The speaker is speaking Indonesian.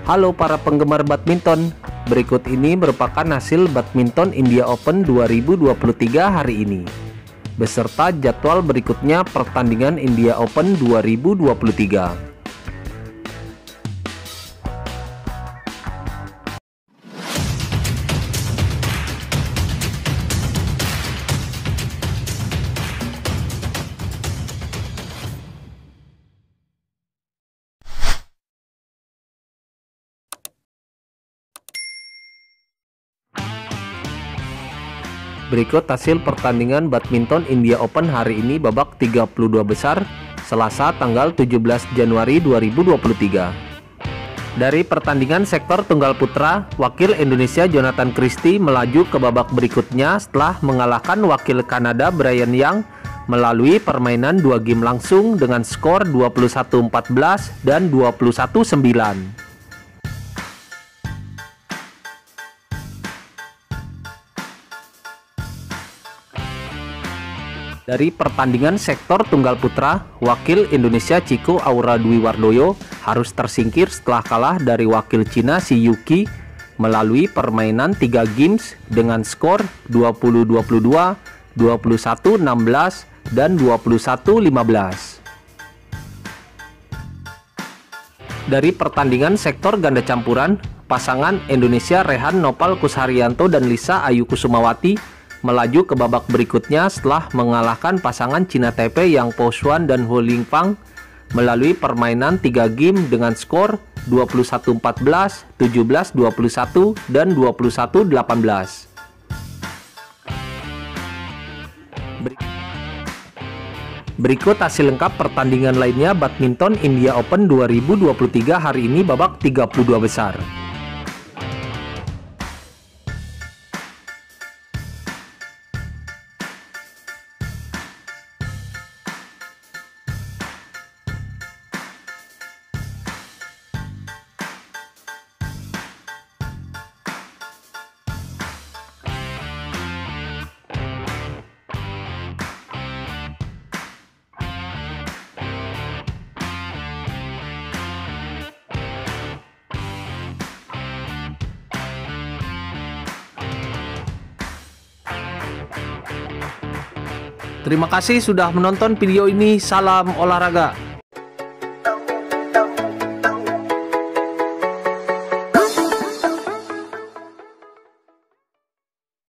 Halo para penggemar badminton, berikut ini merupakan hasil Badminton India Open 2023 hari ini, beserta jadwal berikutnya pertandingan India Open 2023. Berikut hasil pertandingan Badminton India Open hari ini babak 32 besar, Selasa tanggal 17 Januari 2023. Dari pertandingan sektor tunggal putra, wakil Indonesia Jonathan Christie melaju ke babak berikutnya setelah mengalahkan wakil Kanada Brian Young melalui permainan 2 game langsung dengan skor 21-14 dan 21-9. Dari pertandingan sektor tunggal putra, wakil Indonesia Chico Aura Dwi Wardoyo harus tersingkir setelah kalah dari wakil Cina Shi Yuqi melalui permainan 3 games dengan skor 20-22, 21-16, dan 21-15. Dari pertandingan sektor ganda campuran, pasangan Indonesia Rehan Nopal Kusharyanto dan Lisa Ayu Kusumawati melaju ke babak berikutnya setelah mengalahkan pasangan Cina Taipei Yang Po Xuan dan Hu Lingfang melalui permainan 3 game dengan skor 21-14, 17-21, dan 21-18. Berikut hasil lengkap pertandingan lainnya Badminton India Open 2023 hari ini babak 32 besar. Terima kasih sudah menonton video ini. Salam olahraga.